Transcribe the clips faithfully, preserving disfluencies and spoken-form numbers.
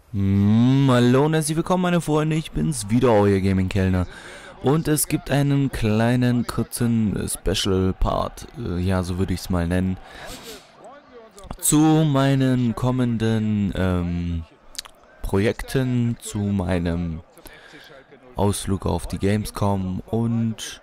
Mm, hallo und herzlich willkommen meine Freunde, ich bin's wieder, euer Gaming-Kellner. Und es gibt einen kleinen, kurzen äh, Special-Part, äh, ja so würde ich es mal nennen, zu meinen kommenden ähm, Projekten, zu meinem Ausflug auf die Gamescom und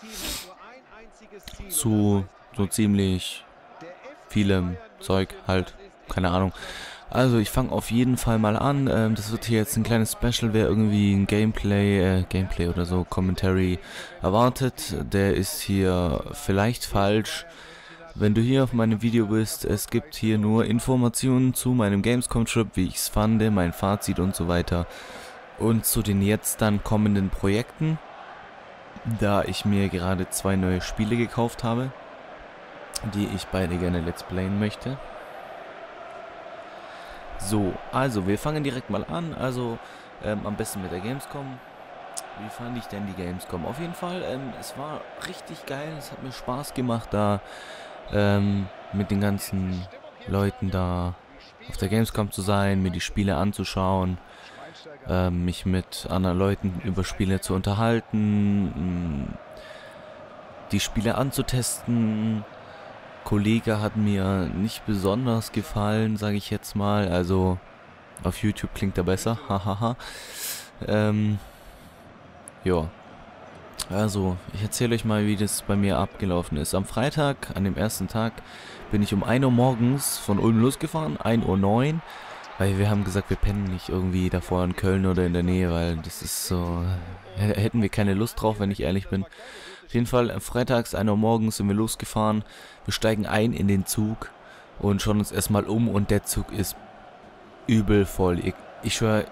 zu so ziemlich vielem Zeug halt, keine Ahnung. Also ich fange auf jeden Fall mal an. Ähm, das wird hier jetzt ein kleines Special, wer irgendwie ein Gameplay, äh, Gameplay oder so, Commentary erwartet. Der ist hier vielleicht falsch. Wenn du hier auf meinem Video bist, es gibt hier nur Informationen zu meinem Gamescom-Trip, wie ich es fand, mein Fazit und so weiter. Und zu den jetzt dann kommenden Projekten, da ich mir gerade zwei neue Spiele gekauft habe, die ich beide gerne let's playen möchte. So, also wir fangen direkt mal an, also ähm, am besten mit der Gamescom. Wie fand ich denn die Gamescom? Auf jeden Fall, ähm, es war richtig geil, es hat mir Spaß gemacht, da ähm, mit den ganzen Leuten da auf der Gamescom zu sein, mir die Spiele anzuschauen, ähm, mich mit anderen Leuten über Spiele zu unterhalten, mh, die Spiele anzutesten. Kollege hat mir nicht besonders gefallen, sage ich jetzt mal. Also auf YouTube klingt er besser, hahaha. ähm, ja. Also, ich erzähle euch mal, wie das bei mir abgelaufen ist. Am Freitag, an dem ersten Tag, bin ich um ein Uhr morgens von Ulm losgefahren, ein Uhr neun. Weil wir haben gesagt, wir pennen nicht irgendwie davor in Köln oder in der Nähe, weil das ist so... Hätten wir keine Lust drauf, wenn ich ehrlich bin. Auf jeden Fall, freitags, ein Uhr morgens sind wir losgefahren. Wir steigen ein in den Zug und schauen uns erstmal um und der Zug ist übel voll. Ich, ich schwöre,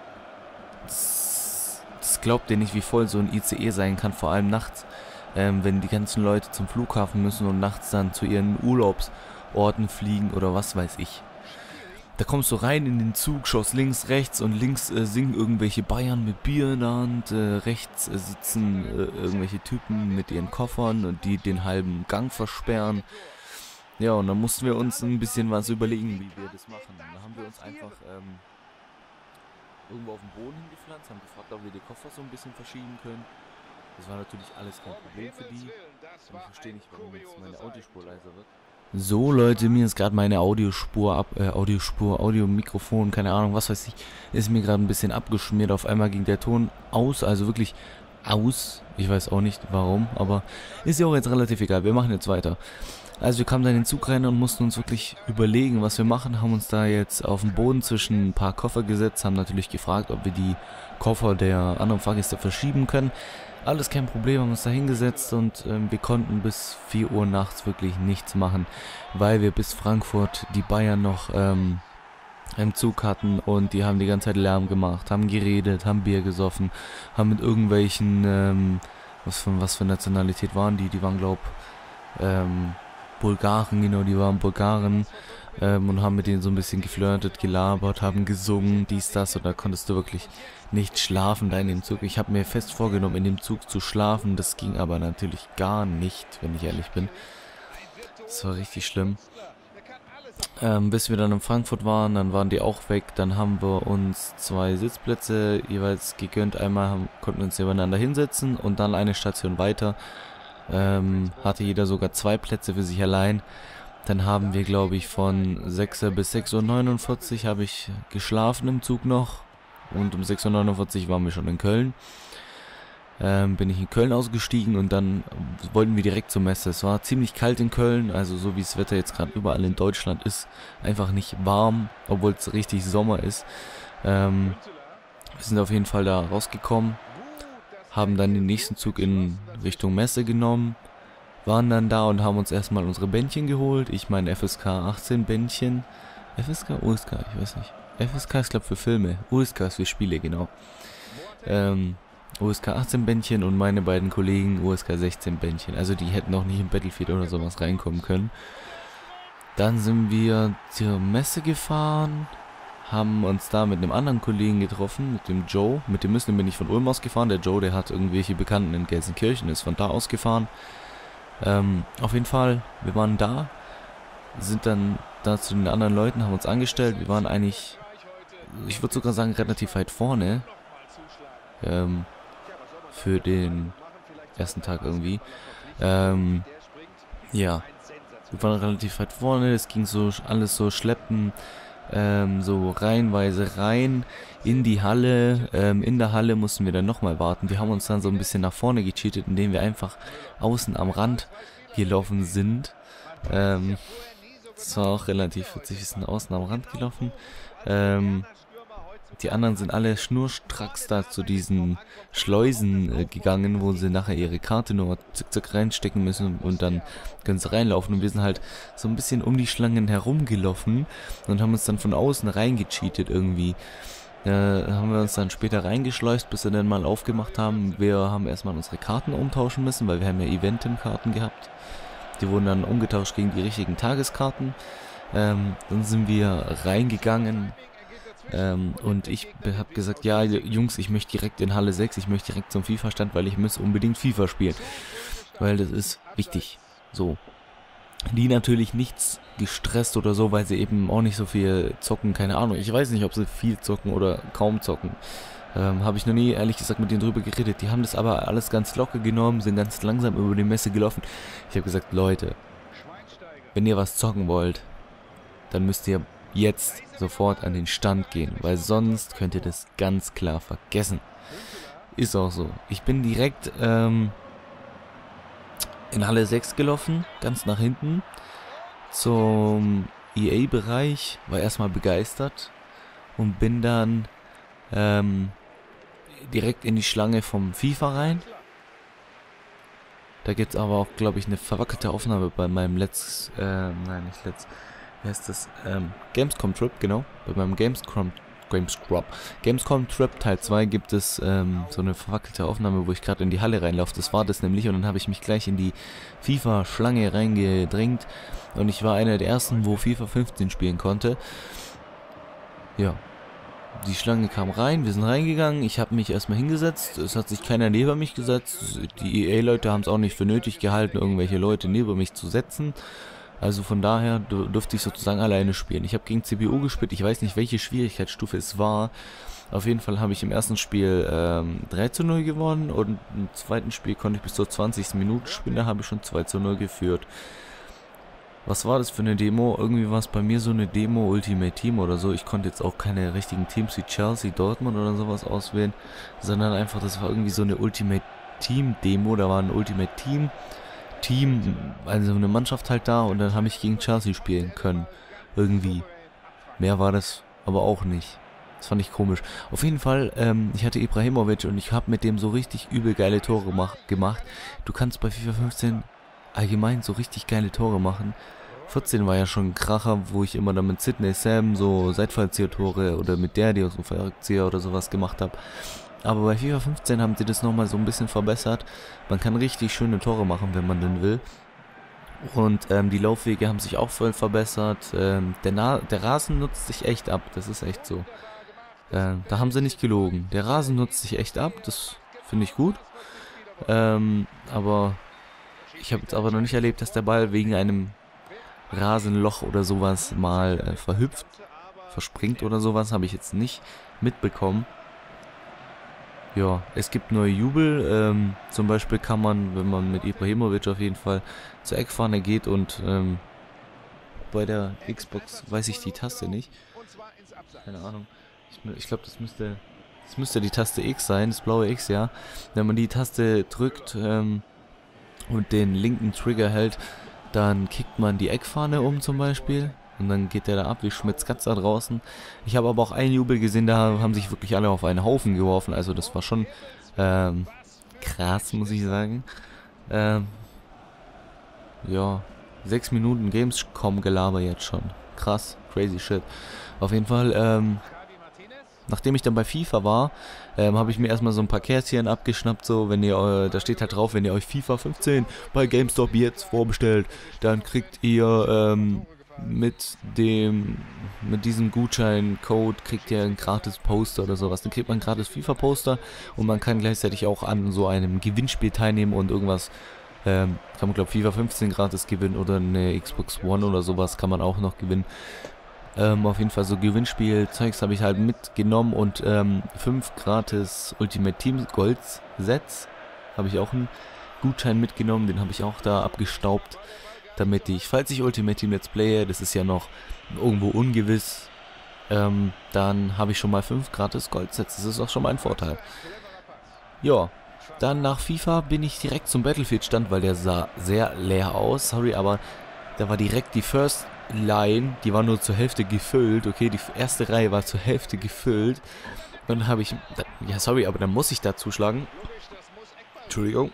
das, das glaubt ihr nicht, wie voll so ein I C E sein kann, vor allem nachts, ähm, wenn die ganzen Leute zum Flughafen müssen und nachts dann zu ihren Urlaubsorten fliegen oder was weiß ich. Da kommst du rein in den Zug, schaust links, rechts und links äh, singen irgendwelche Bayern mit Bier in der Hand, äh, rechts äh, sitzen äh, irgendwelche Typen mit ihren Koffern und die den halben Gang versperren. Ja, und dann mussten wir uns ein bisschen was überlegen, wie wir das machen. Da haben wir uns einfach ähm, irgendwo auf den Boden hingepflanzt, haben gefragt, ob wir die Koffer so ein bisschen verschieben können. Das war natürlich alles kein Problem für die. Und ich verstehe nicht, warum jetzt meine Audiospur leiser wird. So Leute, mir ist gerade meine Audiospur ab, äh, Audiospur, Audiomikrofon, keine Ahnung, was weiß ich, ist mir gerade ein bisschen abgeschmiert. Auf einmal ging der Ton aus, also wirklich aus. Ich weiß auch nicht warum, aber ist ja auch jetzt relativ egal. Wir machen jetzt weiter. Also wir kamen dann in den Zug rein und mussten uns wirklich überlegen, was wir machen. Haben uns da jetzt auf den Boden zwischen ein paar Koffer gesetzt, haben natürlich gefragt, ob wir die Koffer der anderen Fahrgäste verschieben können. Alles kein Problem, haben uns da hingesetzt und ähm, wir konnten bis vier Uhr nachts wirklich nichts machen, weil wir bis Frankfurt die Bayern noch ähm, im Zug hatten und die haben die ganze Zeit Lärm gemacht, haben geredet, haben Bier gesoffen, haben mit irgendwelchen, ähm, was für, was für Nationalität waren die, die waren glaub, ähm, Bulgaren, genau, die waren Bulgaren ähm, und haben mit denen so ein bisschen geflirtet, gelabert, haben gesungen, dies, das und da konntest du wirklich nicht schlafen da in dem Zug. Ich habe mir fest vorgenommen, in dem Zug zu schlafen, das ging aber natürlich gar nicht, wenn ich ehrlich bin. Das war richtig schlimm. Ähm, bis wir dann in Frankfurt waren, dann waren die auch weg, dann haben wir uns zwei Sitzplätze jeweils gegönnt, einmal haben, konnten wir uns nebeneinander hinsetzen und dann eine Station weiter. Ähm, hatte jeder sogar zwei Plätze für sich allein. Dann haben wir, glaube ich, von sechs Uhr bis sechs Uhr neunundvierzig habe ich geschlafen im Zug noch. Und um sechs Uhr neunundvierzig waren wir schon in Köln. Ähm, bin ich in Köln ausgestiegen und dann wollten wir direkt zur Messe. Es war ziemlich kalt in Köln, also so wie das Wetter jetzt gerade überall in Deutschland ist. Einfach nicht warm, obwohl es richtig Sommer ist. Ähm, wir sind auf jeden Fall da rausgekommen. Haben dann den nächsten Zug in Richtung Messe genommen, waren dann da und haben uns erstmal unsere Bändchen geholt. Ich mein F S K achtzehn Bändchen. F S K? U S K? Ich weiß nicht. F S K ist glaube für Filme. U S K ist für Spiele, genau. Ähm, U S K achtzehn Bändchen und meine beiden Kollegen U S K sechzehn Bändchen. Also die hätten auch nicht in Battlefield oder sowas reinkommen können. Dann sind wir zur Messe gefahren. Haben uns da mit einem anderen Kollegen getroffen, mit dem Joe. Mit dem Muslim bin ich von Ulm aus gefahren. Der Joe, der hat irgendwelche Bekannten in Gelsenkirchen, ist von da aus gefahren. Ähm, auf jeden Fall, wir waren da, sind dann da zu den anderen Leuten, haben uns angestellt. Wir waren eigentlich ich würde sogar sagen, relativ weit vorne. Ähm, für den ersten Tag irgendwie. Ähm, ja, wir waren relativ weit vorne, es ging so alles so schleppen, ähm, so reihenweise rein in die Halle. Ähm, in der Halle mussten wir dann nochmal warten. Wir haben uns dann so ein bisschen nach vorne gecheatet, indem wir einfach außen am Rand gelaufen sind. Ähm, das war auch relativ witzig, wir sind außen am Rand gelaufen. Ähm, Die anderen sind alle schnurstracks da zu diesen Schleusen äh, gegangen, wo sie nachher ihre Karte nur zick zack reinstecken müssen und dann können sie reinlaufen. Und wir sind halt so ein bisschen um die Schlangen herumgelaufen und haben uns dann von außen reingecheatet irgendwie. Äh, haben wir uns dann später reingeschleust, bis wir dann mal aufgemacht haben. Wir haben erstmal unsere Karten umtauschen müssen, weil wir haben ja Eventim-Karten gehabt. Die wurden dann umgetauscht gegen die richtigen Tageskarten. Ähm, dann sind wir reingegangen. Ähm, und ich habe gesagt, ja Jungs, ich möchte direkt in Halle sechs, ich möchte direkt zum FIFA-Stand, weil ich muss unbedingt FIFA spielen. Weil das ist wichtig. So. Die natürlich nichts gestresst oder so, weil sie eben auch nicht so viel zocken, keine Ahnung. Ich weiß nicht, ob sie viel zocken oder kaum zocken. Ähm, habe ich noch nie, ehrlich gesagt, mit denen drüber geredet. Die haben das aber alles ganz locker genommen, sind ganz langsam über die Messe gelaufen. Ich habe gesagt, Leute, wenn ihr was zocken wollt, dann müsst ihr jetzt sofort an den Stand gehen, weil sonst könnt ihr das ganz klar vergessen. Ist auch so. Ich bin direkt ähm, in Halle sechs gelaufen, ganz nach hinten, zum E A-Bereich, war erstmal begeistert und bin dann ähm, direkt in die Schlange vom FIFA rein. Da gibt es aber auch, glaube ich, eine verwackelte Aufnahme bei meinem Let's, äh, nein, nicht Let's, wie heißt das, ähm, Gamescom Trip, genau, bei meinem Gamescom, Gamescom, Gamescom Trip Teil zwei gibt es ähm, so eine verwackelte Aufnahme, wo ich gerade in die Halle reinlaufe, das war das nämlich, und dann habe ich mich gleich in die FIFA-Schlange reingedrängt und ich war einer der ersten, wo FIFA fünfzehn spielen konnte. Ja, die Schlange kam rein, wir sind reingegangen, ich habe mich erstmal hingesetzt, es hat sich keiner neben mich gesetzt, die E A-Leute haben es auch nicht für nötig gehalten, irgendwelche Leute neben mich zu setzen. Also von daher durfte ich sozusagen alleine spielen. Ich habe gegen C B U gespielt, ich weiß nicht, welche Schwierigkeitsstufe es war. Auf jeden Fall habe ich im ersten Spiel ähm, drei zu null gewonnen und im zweiten Spiel konnte ich bis zur zwanzigsten Minute spielen, da habe ich schon zwei zu null geführt. Was war das für eine Demo? Irgendwie war es bei mir so eine Demo Ultimate Team oder so. Ich konnte jetzt auch keine richtigen Teams wie Chelsea, Dortmund oder sowas auswählen, sondern einfach, das war irgendwie so eine Ultimate Team Demo, da war ein Ultimate Team. Team, also eine Mannschaft halt da und dann habe ich gegen Chelsea spielen können. Irgendwie. Mehr war das aber auch nicht. Das fand ich komisch. Auf jeden Fall, ähm, ich hatte Ibrahimovic und ich habe mit dem so richtig übel geile Tore mach, gemacht. Du kannst bei FIFA fünfzehn allgemein so richtig geile Tore machen. vierzehn war ja schon ein Kracher, wo ich immer dann mit Sidney Sam so Seitfallzieher-Tore oder mit der, die aus dem Fallrückzieher oder sowas gemacht habe. Aber bei FIFA fünfzehn haben sie das nochmal so ein bisschen verbessert. Man kann richtig schöne Tore machen, wenn man denn will. Und ähm, die Laufwege haben sich auch voll verbessert. Ähm, der, Na der Rasen nutzt sich echt ab, das ist echt so. Ähm, da haben sie nicht gelogen. Der Rasen nutzt sich echt ab, das finde ich gut. Ähm, aber ich habe jetzt aber noch nicht erlebt, dass der Ball wegen einem Rasenloch oder sowas mal äh, verhüpft, verspringt oder sowas, habe ich jetzt nicht mitbekommen. Ja, es gibt neue Jubel, ähm, zum Beispiel kann man, wenn man mit Ibrahimovic auf jeden Fall zur Eckfahne geht und ähm, bei der Xbox weiß ich die Taste nicht, keine Ahnung, ich, ich glaube das müsste, das müsste die Taste X sein, das blaue X, ja, wenn man die Taste drückt ähm, und den linken Trigger hält, dann kickt man die Eckfahne um zum Beispiel. Und dann geht der da ab wie Schmitz Katz da draußen. Ich habe aber auch einen Jubel gesehen, da haben sich wirklich alle auf einen Haufen geworfen. Also das war schon ähm, krass, muss ich sagen. Ähm, ja, sechs Minuten Gamescom-Gelaber jetzt schon. Krass, crazy shit. Auf jeden Fall, ähm, nachdem ich dann bei FIFA war, ähm, habe ich mir erstmal so ein paar Kärtchen abgeschnappt, so, wenn ihr, äh, da steht halt drauf, wenn ihr euch FIFA fünfzehn bei GameStop jetzt vorbestellt, dann kriegt ihr, ähm, mit dem, mit diesem Gutscheincode kriegt ihr ein gratis Poster oder sowas. Dann kriegt man ein gratis FIFA-Poster und man kann gleichzeitig auch an so einem Gewinnspiel teilnehmen und irgendwas, ähm, kann man glaube FIFA fünfzehn gratis gewinnen oder eine Xbox One oder sowas kann man auch noch gewinnen. Ähm, auf jeden Fall so Gewinnspiel-Zeugs habe ich halt mitgenommen und ähm, fünf gratis Ultimate Team Gold Sets habe ich auch einen Gutschein mitgenommen, den habe ich auch da abgestaubt, damit ich, falls ich Ultimate Team Let's Playe, das ist ja noch irgendwo ungewiss, ähm, dann habe ich schon mal fünf gratis Goldsets, das ist auch schon mal ein Vorteil. Ja, dann nach FIFA bin ich direkt zum Battlefield-Stand, weil der sah sehr leer aus, sorry, aber da war direkt die First Line, die war nur zur Hälfte gefüllt, okay, die erste Reihe war zur Hälfte gefüllt. Dann habe ich, ja sorry, aber dann muss ich da zuschlagen. Entschuldigung.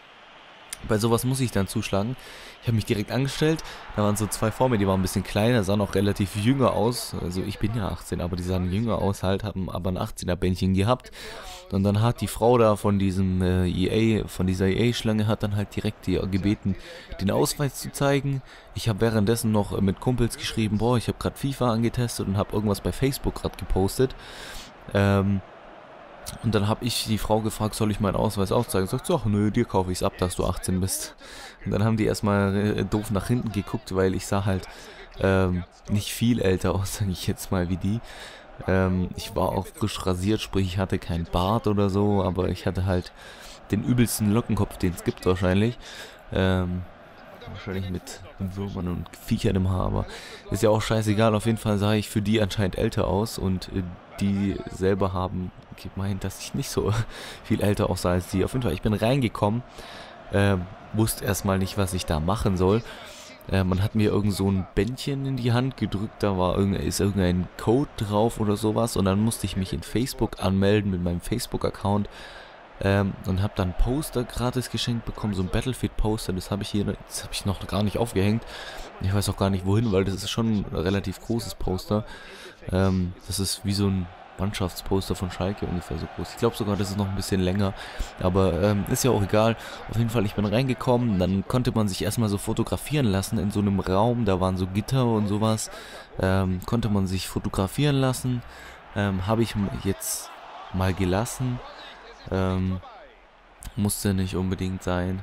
Bei sowas muss ich dann zuschlagen. Ich habe mich direkt angestellt, da waren so zwei vor mir, die waren ein bisschen kleiner, sahen auch relativ jünger aus. Also ich bin ja achtzehn, aber die sahen jünger aus halt, haben aber ein achtzehner-Bändchen gehabt. Und dann hat die Frau da von diesem äh, E A, von dieser E A-Schlange, hat dann halt direkt die gebeten, den Ausweis zu zeigen. Ich habe währenddessen noch äh, mit Kumpels geschrieben, boah, ich habe gerade FIFA angetestet und habe irgendwas bei Facebook gerade gepostet. Ähm, und dann habe ich die Frau gefragt, soll ich meinen Ausweis aufzeigen? Sagt sie, ach nö, dir kaufe ich es ab, dass du achtzehn bist. Und dann haben die erstmal äh, doof nach hinten geguckt, weil ich sah halt ähm, nicht viel älter aus, sage ich jetzt mal, wie die. Ähm, ich war auch frisch rasiert, sprich ich hatte keinen Bart oder so, aber ich hatte halt den übelsten Lockenkopf, den es gibt wahrscheinlich. Ähm, wahrscheinlich mit Würmern und Viechern im Haar, aber ist ja auch scheißegal. Auf jeden Fall sah ich für die anscheinend älter aus und äh, die selber haben gemeint, dass ich nicht so viel älter aussah als die. Auf jeden Fall, ich bin reingekommen, äh, wusste erstmal nicht, was ich da machen soll. Äh, man hat mir irgend so ein Bändchen in die Hand gedrückt, da war irgend, ist irgendein Code drauf oder sowas und dann musste ich mich in Facebook anmelden mit meinem Facebook-Account ähm, und habe dann Poster gratis geschenkt bekommen, so ein Battlefield-Poster, das habe ich hier, das habe ich noch gar nicht aufgehängt. Ich weiß auch gar nicht wohin, weil das ist schon ein relativ großes Poster. Ähm, das ist wie so ein Mannschaftsposter von Schalke ungefähr so groß. Ich glaube sogar, das ist noch ein bisschen länger, aber ähm, ist ja auch egal. Auf jeden Fall, ich bin reingekommen, dann konnte man sich erstmal so fotografieren lassen in so einem Raum, da waren so Gitter und sowas, ähm, konnte man sich fotografieren lassen, ähm, habe ich jetzt mal gelassen, ähm, musste nicht unbedingt sein.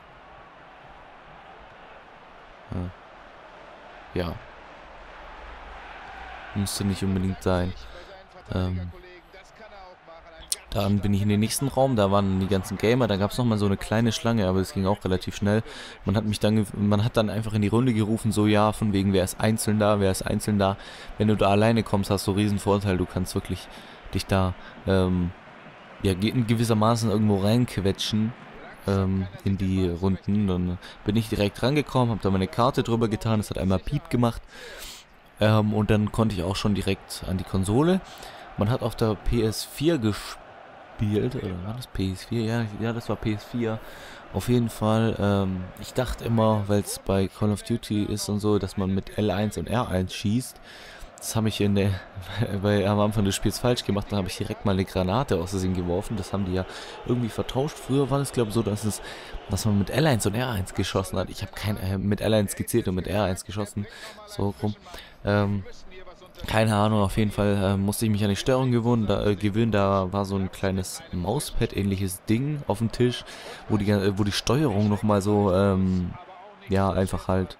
Ja, ja. Musste nicht unbedingt sein. Ähm, dann bin ich in den nächsten Raum, da waren die ganzen Gamer, da gab es nochmal so eine kleine Schlange, aber es ging auch relativ schnell. Man hat mich dann, man hat dann einfach in die Runde gerufen, so ja, von wegen, wer ist einzeln da, wer ist einzeln da. Wenn du da alleine kommst, hast du einen riesen Vorteil, du kannst wirklich dich da, ähm, ja, in gewissermaßen irgendwo reinquetschen, ähm, in die Runden. Dann bin ich direkt rangekommen, habe da meine Karte drüber getan, es hat einmal Piep gemacht. Ähm, und dann konnte ich auch schon direkt an die Konsole. Man hat auf der P S vier gespielt, oder war das P S vier? Ja, ja, das war P S vier. Auf jeden Fall, ähm, ich dachte immer, weil es bei Call of Duty ist und so, dass man mit L eins und R eins schießt. Das habe ich in der, bei, am Anfang des Spiels falsch gemacht, da habe ich direkt mal eine Granate aus Versehen geworfen. Das haben die ja irgendwie vertauscht. Früher war es, glaube ich, so, dass es, dass man mit L eins und R eins geschossen hat. Ich habe kein äh, mit L eins gezählt und mit R eins geschossen. So rum. Ähm, keine Ahnung, auf jeden Fall äh, musste ich mich an die Steuerung gewöhnen. Da, äh, gewöhnen. Da war so ein kleines Mauspad-ähnliches Ding auf dem Tisch, wo die, äh, wo die Steuerung nochmal so, ähm, ja, einfach halt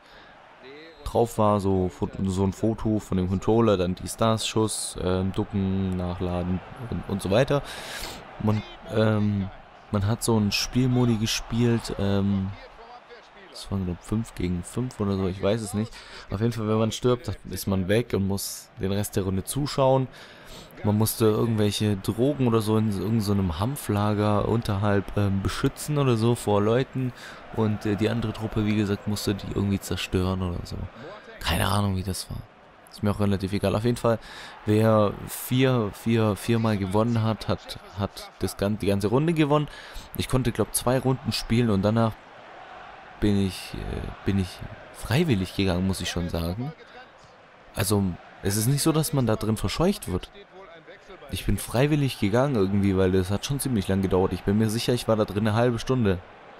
drauf war, so, so ein Foto von dem Controller, dann die Stars, Schuss, ähm, Ducken, Nachladen und, und so weiter. Man, ähm, man hat so einen Spielmodi gespielt, ähm, das waren glaube fünf gegen fünf oder so, ich weiß es nicht. Auf jeden Fall, wenn man stirbt, dann ist man weg und muss den Rest der Runde zuschauen. Man musste irgendwelche Drogen oder so in irgendeinem so Hanflager unterhalb ähm, beschützen oder so vor Leuten. Und äh, die andere Truppe, wie gesagt, musste die irgendwie zerstören oder so. Keine Ahnung, wie das war. Ist mir auch relativ egal. Auf jeden Fall, wer vier, vier, viermal gewonnen hat, hat, hat das, die ganze Runde gewonnen. Ich konnte, glaube ich, zwei Runden spielen und danach bin ich, äh, bin ich freiwillig gegangen, muss ich schon sagen. Also, es ist nicht so, dass man da drin verscheucht wird. Ich bin freiwillig gegangen irgendwie, weil das hat schon ziemlich lang gedauert. Ich bin mir sicher, ich war da drin eine halbe Stunde.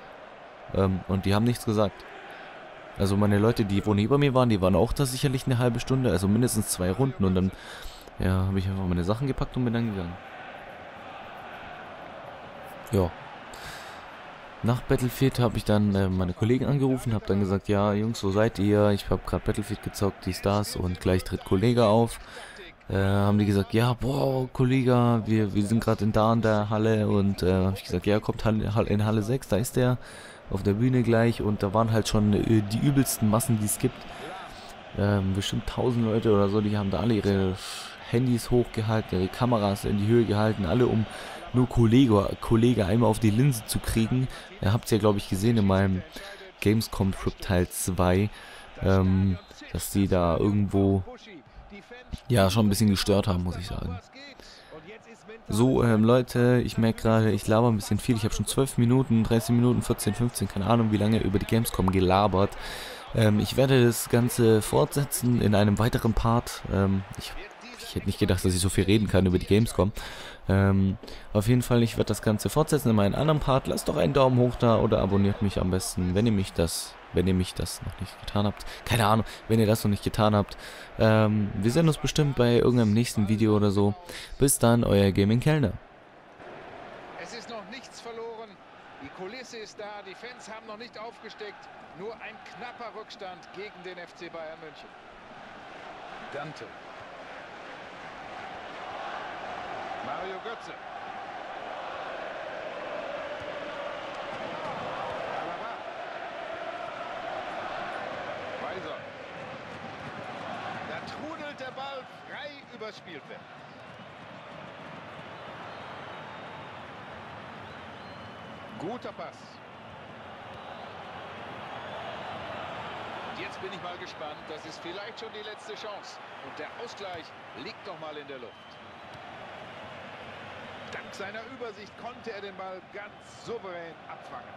Ähm, und die haben nichts gesagt. Also meine Leute, die wo neben mir waren, die waren auch da sicherlich eine halbe Stunde. Also mindestens zwei Runden. Und dann, ja, habe ich einfach meine Sachen gepackt und bin dann gegangen. Ja. Nach Battlefield habe ich dann äh, meine Kollegen angerufen, habe dann gesagt, ja Jungs, wo seid ihr? Ich habe gerade Battlefield gezockt, dies, das und gleich tritt Kollege auf. Äh, haben die gesagt, ja, boah, Kollege, wir, wir sind gerade in da in der Halle und äh, habe ich gesagt, ja, kommt Halle, Halle- in Halle sechs, da ist der auf der Bühne gleich und da waren halt schon äh, die übelsten Massen, die es gibt. Ähm, bestimmt tausend Leute oder so, die haben da alle ihre Handys hochgehalten, ihre Kameras in die Höhe gehalten, alle um nur Kollege, Kollege einmal auf die Linse zu kriegen. Ihr habt es ja, glaube ich, gesehen in meinem Gamescom-Trip Teil zwei, ähm, dass die da irgendwo ja schon ein bisschen gestört haben, muss ich sagen. So, ähm, Leute, ich merke gerade, ich laber ein bisschen viel. Ich habe schon zwölf Minuten, dreizehn Minuten, vierzehn, fünfzehn, keine Ahnung, wie lange über die Gamescom gelabert. Ähm, ich werde das Ganze fortsetzen in einem weiteren Part. Ähm, ich, ich hätte nicht gedacht, dass ich so viel reden kann über die Gamescom. Ähm, auf jeden Fall, ich werde das Ganze fortsetzen in meinem anderen Part. Lasst doch einen Daumen hoch da oder abonniert mich am besten, wenn ihr mich das, wenn ihr mich das noch nicht getan habt. Keine Ahnung, wenn ihr das noch nicht getan habt. Ähm, wir sehen uns bestimmt bei irgendeinem nächsten Video oder so. Bis dann, euer Gaming Kellner. Es ist noch nichts verloren. Die Kulisse ist da, die Fans haben noch nicht aufgesteckt. Nur ein knapper Rückstand gegen den F C Bayern München. Dante. Mario Götze. Alaba. Weiser. Da trudelt der Ball frei übers Spielfeld. Guter Pass. Und jetzt bin ich mal gespannt. Das ist vielleicht schon die letzte Chance. Und der Ausgleich liegt noch mal in der Luft. Dank seiner Übersicht konnte er den Ball ganz souverän abfangen.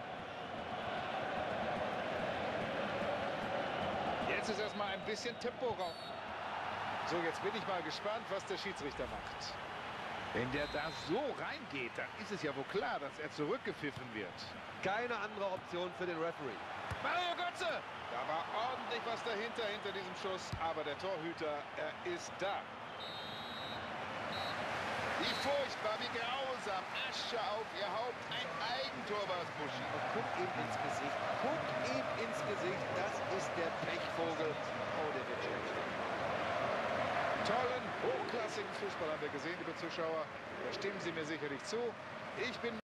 Jetzt ist erstmal ein bisschen Tempo raus. So, jetzt bin ich mal gespannt, was der Schiedsrichter macht. Wenn der da so reingeht, dann ist es ja wohl klar, dass er zurückgepfiffen wird. Keine andere Option für den Referee. Mario Götze! Da war ordentlich was dahinter, hinter diesem Schuss. Aber der Torhüter, er ist da. Wie furchtbar, wie grausam. Asche auf ihr Haupt. Ein Eigentor war es, Buschi. Und guck ihm ins Gesicht. Guck ihm ins Gesicht. Das ist der Pechvogel. Oh, der wird schlecht. Tollen, hochklassigen Fußball haben wir gesehen, liebe Zuschauer. Da stimmen Sie mir sicherlich zu. Ich bin